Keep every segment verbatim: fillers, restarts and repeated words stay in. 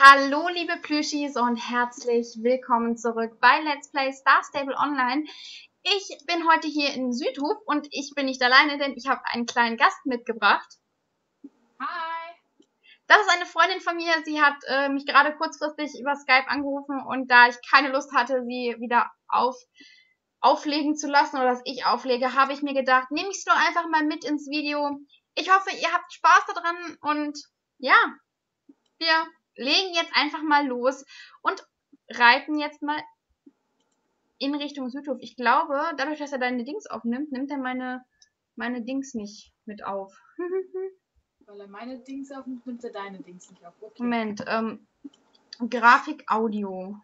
Hallo liebe Plüschis und herzlich willkommen zurück bei Let's Play Star Stable Online. Ich bin heute hier in Südhof und ich bin nicht alleine, denn ich habe einen kleinen Gast mitgebracht. Hi! Das ist eine Freundin von mir, sie hat äh, mich gerade kurzfristig über Skype angerufen und da ich keine Lust hatte, sie wieder auf, auflegen zu lassen oder dass ich auflege, habe ich mir gedacht, nehme ich sie doch einfach mal mit ins Video. Ich hoffe, ihr habt Spaß daran und ja, wir legen jetzt einfach mal los und reiten jetzt mal in Richtung Südhof. Ich glaube, dadurch, dass er deine Dings aufnimmt, nimmt er meine, meine Dings nicht mit auf. Weil er meine Dings aufnimmt, nimmt er deine Dings nicht auf. Okay. Moment, ähm, Grafik, Audio.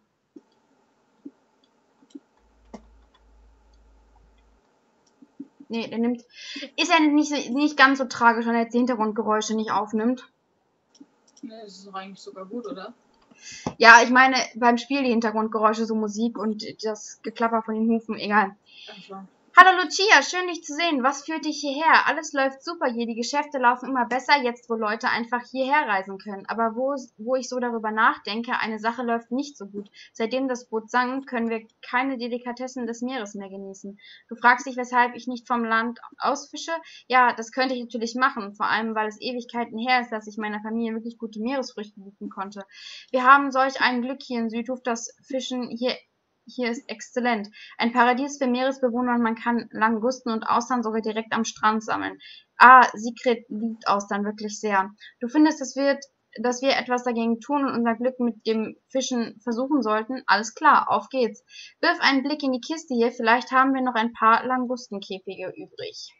Nee, der nimmt, ist ja nicht, nicht ganz so tragisch, wenn er jetzt die Hintergrundgeräusche nicht aufnimmt. Ne, das ist doch eigentlich sogar gut, oder? Ja, ich meine, beim Spiel die Hintergrundgeräusche, so Musik und das Geklapper von den Hufen, egal. Einfach. Hallo Lucia, schön dich zu sehen. Was führt dich hierher? Alles läuft super hier, die Geschäfte laufen immer besser, jetzt wo Leute einfach hierher reisen können. Aber wo, wo ich so darüber nachdenke, eine Sache läuft nicht so gut. Seitdem das Boot sank, können wir keine Delikatessen des Meeres mehr genießen. Du fragst dich, weshalb ich nicht vom Land ausfische? Ja, das könnte ich natürlich machen, vor allem weil es Ewigkeiten her ist, dass ich meiner Familie wirklich gute Meeresfrüchte bieten konnte. Wir haben solch ein Glück hier in Südhof, das Fischen hier Hier ist exzellent. Ein Paradies für Meeresbewohner und man kann Langusten und Austern sogar direkt am Strand sammeln. Ah, Sigrid liebt Austern wirklich sehr. Du findest, dass wir, dass wir etwas dagegen tun und unser Glück mit dem Fischen versuchen sollten? Alles klar, auf geht's. Wirf einen Blick in die Kiste hier, vielleicht haben wir noch ein paar Langustenkäfige übrig.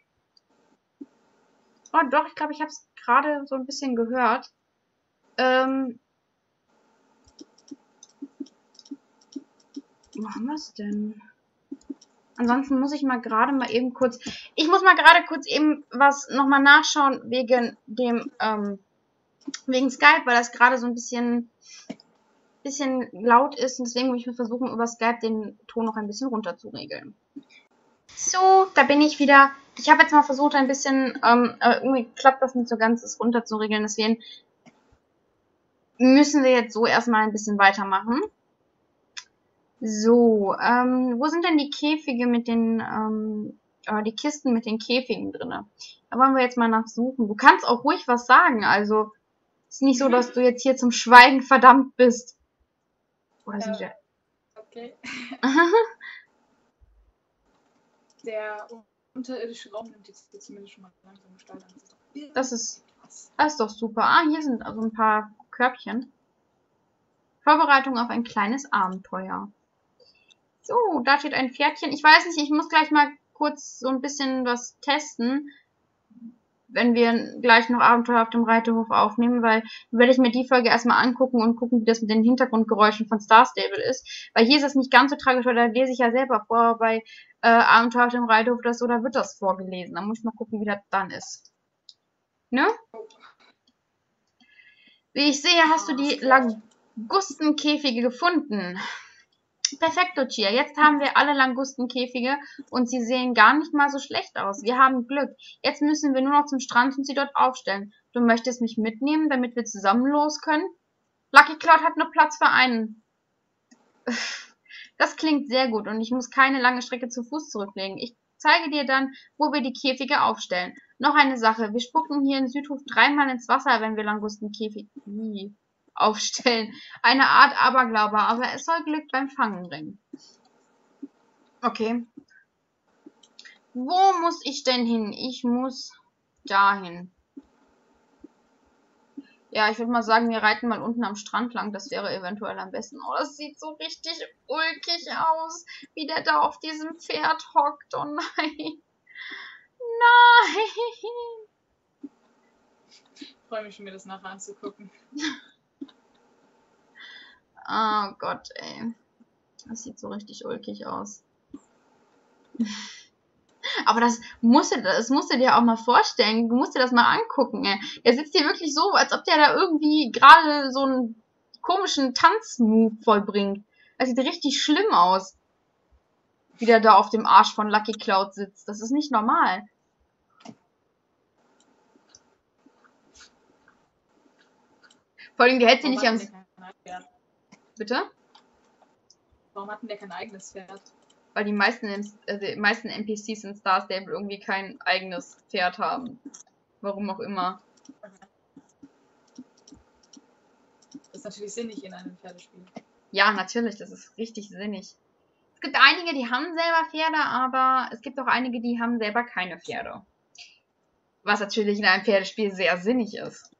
Oh doch, ich glaube, ich habe es gerade so ein bisschen gehört. Ähm... Wo haben wir es denn? Ansonsten muss ich mal gerade mal eben kurz... Ich muss mal gerade kurz eben was nochmal nachschauen wegen dem, ähm, wegen Skype, weil das gerade so ein bisschen, bisschen laut ist. Und deswegen muss ich versuchen, über Skype den Ton noch ein bisschen runter zu regeln. So, da bin ich wieder. Ich habe jetzt mal versucht, ein bisschen, ähm, irgendwie klappt das nicht so ganz, es runter zu regeln. Deswegen müssen wir jetzt so erstmal ein bisschen weitermachen. So, ähm, wo sind denn die Käfige mit den, ähm, äh, die Kisten mit den Käfigen drinne? Da wollen wir jetzt mal nachsuchen. Du kannst auch ruhig was sagen, also ist nicht so, dass du jetzt hier zum Schweigen verdammt bist. Oder sind wir? Okay. Der unterirdische Raum nimmt jetzt zumindest schon mal langsam Gestalt an. Das ist, das ist doch super. Ah, hier sind also ein paar Körbchen. Vorbereitung auf ein kleines Abenteuer. So, da steht ein Pferdchen. Ich weiß nicht, ich muss gleich mal kurz so ein bisschen was testen, wenn wir gleich noch Abenteuer auf dem Reiterhof aufnehmen, weil dann werde ich mir die Folge erstmal angucken und gucken, wie das mit den Hintergrundgeräuschen von Star Stable ist. Weil hier ist es nicht ganz so tragisch, weil da lese ich ja selber vor, bei äh, Abenteuer auf dem Reiterhof das so, da wird das vorgelesen. Da muss ich mal gucken, wie das dann ist. Ne? Wie ich sehe, hast du die Langustenkäfige gefunden. Perfekt, Lucia. Jetzt haben wir alle Langustenkäfige und sie sehen gar nicht mal so schlecht aus. Wir haben Glück. Jetzt müssen wir nur noch zum Strand und sie dort aufstellen. Du möchtest mich mitnehmen, damit wir zusammen los können? Lucky Cloud hat nur Platz für einen. Das klingt sehr gut und ich muss keine lange Strecke zu Fuß zurücklegen. Ich zeige dir dann, wo wir die Käfige aufstellen. Noch eine Sache. Wir spucken hier in Südhof dreimal ins Wasser, wenn wir Langustenkäfige aufstellen. Eine Art Aberglaube, aber es soll Glück beim Fangen bringen. Okay. Wo muss ich denn hin? Ich muss dahin. Ja, ich würde mal sagen, wir reiten mal unten am Strand lang. Das wäre eventuell am besten. Oh, das sieht so richtig ulkig aus, wie der da auf diesem Pferd hockt. Oh nein. Nein. Ich freue mich schon, mir das nachher anzugucken. Oh Gott, ey. Das sieht so richtig ulkig aus. Aber das musst du, das musst du dir auch mal vorstellen. Du musst dir das mal angucken, ey. Der sitzt hier wirklich so, als ob der da irgendwie gerade so einen komischen Tanzmove vollbringt. Das sieht richtig schlimm aus. Wie der da auf dem Arsch von Lucky Cloud sitzt. Das ist nicht normal. Vor allem, der hätte nicht am... kein Pferd? Bitte? Warum hatten der kein eigenes Pferd? Weil die meisten, äh, die meisten N P Cs in Star Stable irgendwie kein eigenes Pferd haben. Warum auch immer. Das ist natürlich sinnig in einem Pferdespiel. Ja, natürlich, das ist richtig sinnig. Es gibt einige, die haben selber Pferde, aber es gibt auch einige, die haben selber keine Pferde. Was natürlich in einem Pferdespiel sehr sinnig ist.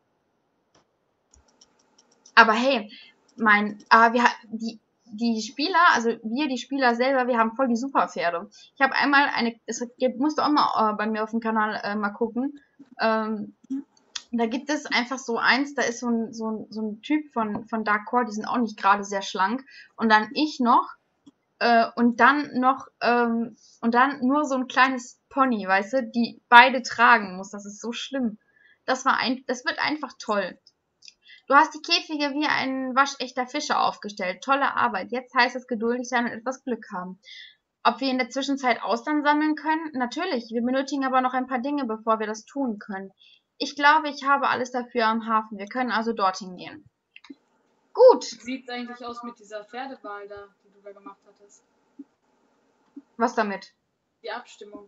Aber hey, mein, äh, wir, die, die Spieler, also wir, die Spieler selber, wir haben voll die Superpferde. Ich habe einmal eine, es musst du auch mal äh, bei mir auf dem Kanal äh, mal gucken. Ähm, da gibt es einfach so eins, da ist so ein, so ein, so ein Typ von, von Dark Core, die sind auch nicht gerade sehr schlank. Und dann ich noch, äh, und dann noch, ähm, und dann nur so ein kleines Pony, weißt du, die beide tragen muss. Das ist so schlimm. Das war ein, das wird einfach toll. Du hast die Käfige wie ein waschechter Fischer aufgestellt. Tolle Arbeit. Jetzt heißt es geduldig sein und etwas Glück haben. Ob wir in der Zwischenzeit Austern sammeln können? Natürlich. Wir benötigen aber noch ein paar Dinge, bevor wir das tun können. Ich glaube, ich habe alles dafür am Hafen. Wir können also dorthin gehen. Gut. Wie sieht es eigentlich aus mit dieser Pferdewahl da, die du da gemacht hattest? Was damit? Die Abstimmung.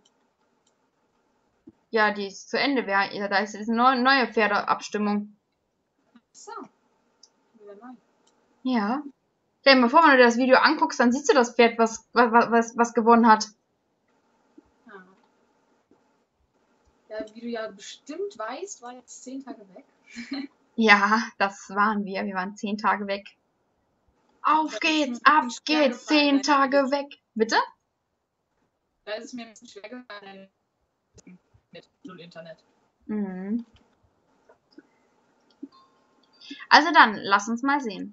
Ja, die ist zu Ende. Ja, da ist eine neue Pferdeabstimmung. So. Wieder neu. Ja. Stell dir mal vor, wenn du dir das Video anguckst, dann siehst du das Pferd, was, was, was, was gewonnen hat. Ja. Ja, wie du ja bestimmt weißt, war jetzt zehn Tage weg. Ja, das waren wir. Wir waren zehn Tage weg. Auf Da geht's, ist mir ein ab bisschen schwer geht's, gefallen, zehn weil Tage ich- weg. Bitte? Da ist es mir ein bisschen schwer gefallen mit null Internet. Mhm. Also dann, lass uns mal sehen.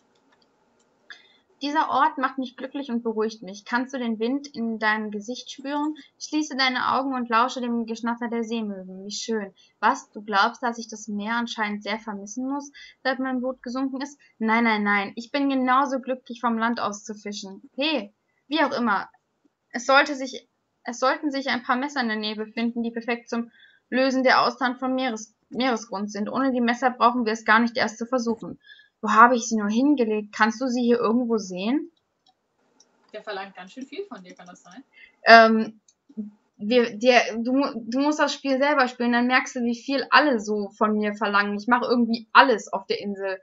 Dieser Ort macht mich glücklich und beruhigt mich. Kannst du den Wind in deinem Gesicht spüren? Schließe deine Augen und lausche dem Geschnatter der Seemöwen. Wie schön. Was? Du glaubst, dass ich das Meer anscheinend sehr vermissen muss, seit mein Boot gesunken ist? Nein, nein, nein. Ich bin genauso glücklich, vom Land aus zu fischen. Hey, wie auch immer. Es sollte sich, es sollten sich ein paar Messer in der Nähe befinden, die perfekt zum Lösen der Austern vom Meeres, Meeresgrund sind. Ohne die Messer brauchen wir es gar nicht erst zu versuchen. Wo habe ich sie nur hingelegt? Kannst du sie hier irgendwo sehen? Der verlangt ganz schön viel von dir, kann das sein? Ähm, wir, der, du, du musst das Spiel selber spielen, dann merkst du, wie viel alle so von mir verlangen. Ich mache irgendwie alles auf der Insel.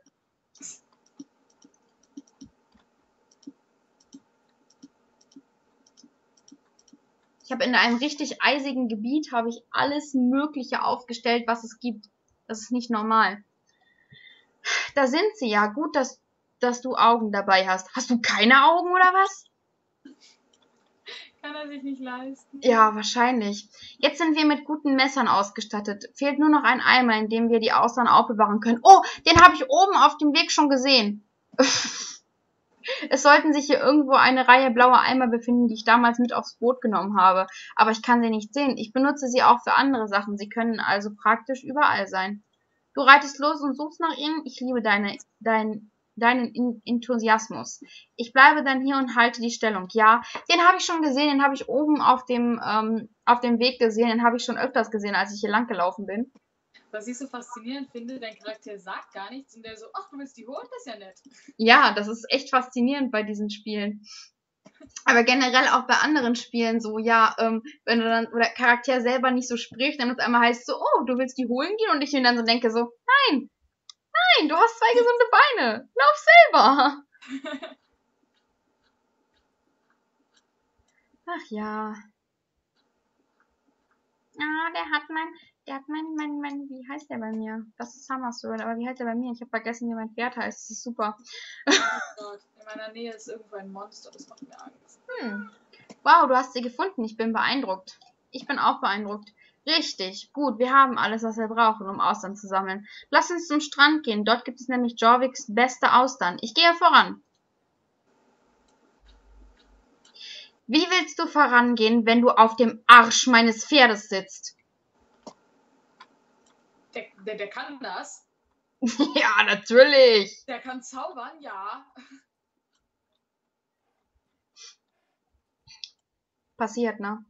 Ich habe in einem richtig eisigen Gebiet habe ich alles Mögliche aufgestellt, was es gibt. Das ist nicht normal. Da sind sie ja. Gut, dass, dass du Augen dabei hast. Hast du keine Augen oder was? Kann er sich nicht leisten. Ja, wahrscheinlich. Jetzt sind wir mit guten Messern ausgestattet. Fehlt nur noch ein Eimer, in dem wir die Austern aufbewahren können. Oh, den habe ich oben auf dem Weg schon gesehen. Es sollten sich hier irgendwo eine Reihe blauer Eimer befinden, die ich damals mit aufs Boot genommen habe. Aber ich kann sie nicht sehen. Ich benutze sie auch für andere Sachen. Sie können also praktisch überall sein. Du reitest los und suchst nach ihnen. Ich liebe deine, dein, deinen Enthusiasmus. Ich bleibe dann hier und halte die Stellung. Ja, den habe ich schon gesehen. Den habe ich oben auf dem, ähm, auf dem Weg gesehen. Den habe ich schon öfters gesehen, als ich hier lang gelaufen bin. Was ich so faszinierend finde, dein Charakter sagt gar nichts und der so, ach, du willst die holen? Das ist ja nett. Ja, das ist echt faszinierend bei diesen Spielen. Aber generell auch bei anderen Spielen so, ja, ähm, wenn du dann, oder Charakter selber nicht so spricht, dann auf einmal heißt so, oh, du willst die holen gehen? Und ich mir dann so denke so, nein, nein, du hast zwei gesunde Beine, lauf selber. Ach ja. Ah, der hat mein, der hat mein, mein, mein, wie heißt der bei mir? Das ist Summer Sword, aber wie heißt der bei mir? Ich habe vergessen, wie mein Pferd heißt, das ist super. Oh Gott, in meiner Nähe ist irgendwo ein Monster, das macht mir Angst. Hm. Wow, du hast sie gefunden. Ich bin beeindruckt. Ich bin auch beeindruckt. Richtig, gut, wir haben alles, was wir brauchen, um Austern zu sammeln. Lass uns zum Strand gehen. Dort gibt es nämlich Jorviks beste Austern. Ich gehe voran. Wie willst du vorangehen, wenn du auf dem Arsch meines Pferdes sitzt? Der, der, der kann das. Ja, natürlich. Der kann zaubern, ja. Passiert, ne?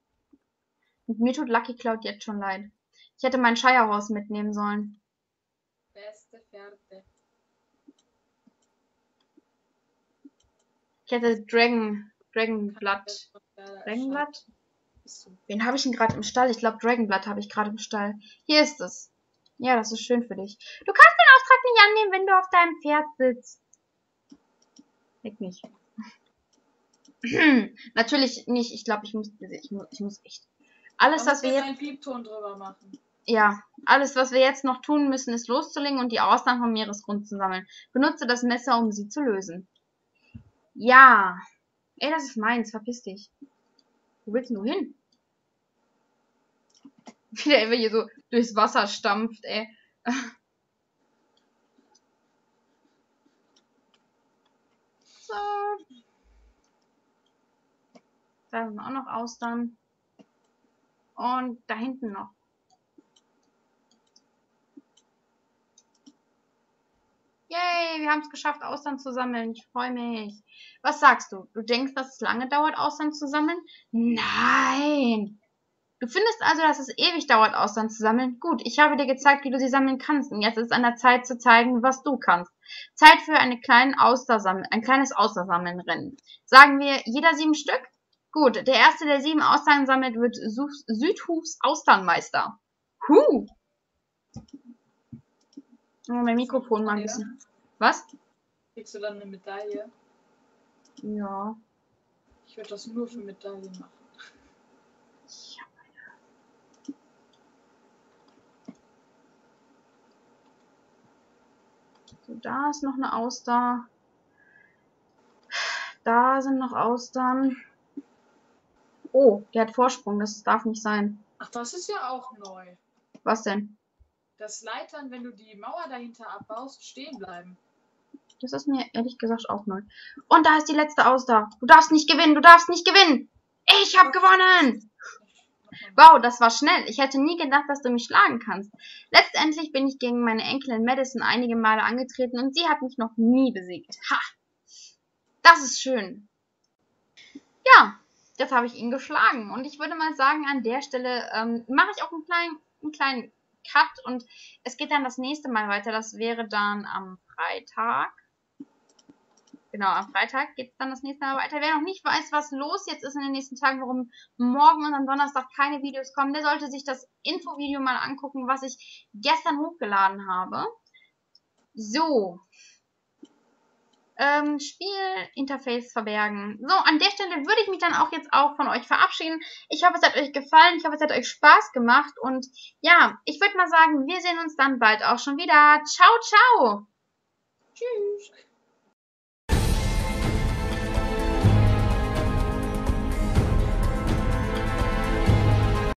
Und mir tut Lucky Cloud jetzt schon leid. Ich hätte mein Shire Horse mitnehmen sollen. Pferde. Ich hätte Dragon, Dragonblood. Dragonblood? Wen habe ich denn gerade im Stall? Ich glaube, Dragonblood habe ich gerade im Stall. Hier ist es. Ja, das ist schön für dich. Du kannst den Auftrag nicht annehmen, wenn du auf deinem Pferd sitzt. Weg nicht. Natürlich nicht. Ich glaube, ich muss, ich muss, ich muss echt. Alles, was wir jetzt... einen Piepton drüber machen. Ja, alles, was wir jetzt noch tun müssen, ist loszulegen und die Austern vom Meeresgrund zu sammeln. Benutze das Messer, um sie zu lösen. Ja. Ey, das ist meins. Verpiss dich. Wo willst du hin? Wie der immer hier so durchs Wasser stampft, ey. So. Da sind auch noch Austern. Und da hinten noch. Yay, wir haben es geschafft, Austern zu sammeln. Ich freue mich. Was sagst du? Du denkst, dass es lange dauert, Austern zu sammeln? Nein. Du findest also, dass es ewig dauert, Austern zu sammeln? Gut, ich habe dir gezeigt, wie du sie sammeln kannst. Und jetzt ist es an der Zeit zu zeigen, was du kannst. Zeit für eine kleinen Austersammel, ein kleines Austersammeln-Rennen. Sagen wir, jeder sieben Stück? Gut, der erste, der sieben Austern sammelt, wird Südhufs Austernmeister. Huh! Oh, mein Mikrofon mal ein bisschen. Was? Kriegst du dann eine Medaille? Ja. Ich würde das nur für Medaillen machen. Ja. So, da ist noch eine Auster. Da sind noch Austern. Oh, der hat Vorsprung. Das darf nicht sein. Ach, das ist ja auch neu. Was denn? Dass Leitern, wenn du die Mauer dahinter abbaust, stehen bleiben. Das ist mir ehrlich gesagt auch neu. Und da ist die letzte Auster. Du darfst nicht gewinnen. Du darfst nicht gewinnen. Ich habe gewonnen. Wow, das war schnell. Ich hätte nie gedacht, dass du mich schlagen kannst. Letztendlich bin ich gegen meine Enkelin Madison einige Male angetreten und sie hat mich noch nie besiegt. Ha! Das ist schön. Ja, jetzt habe ich ihn geschlagen. Und ich würde mal sagen, an der Stelle ähm, mache ich auch einen kleinen, einen kleinen Cut. Und es geht dann das nächste Mal weiter. Das wäre dann am Freitag. Genau, am Freitag geht es dann das nächste Mal weiter. Wer noch nicht weiß, was los jetzt ist in den nächsten Tagen, warum morgen und am Donnerstag keine Videos kommen, der sollte sich das Infovideo mal angucken, was ich gestern hochgeladen habe. So. Ähm, Spielinterface verbergen. So, an der Stelle würde ich mich dann auch jetzt auch von euch verabschieden. Ich hoffe, es hat euch gefallen. Ich hoffe, es hat euch Spaß gemacht. Und ja, ich würde mal sagen, wir sehen uns dann bald auch schon wieder. Ciao, ciao. Tschüss.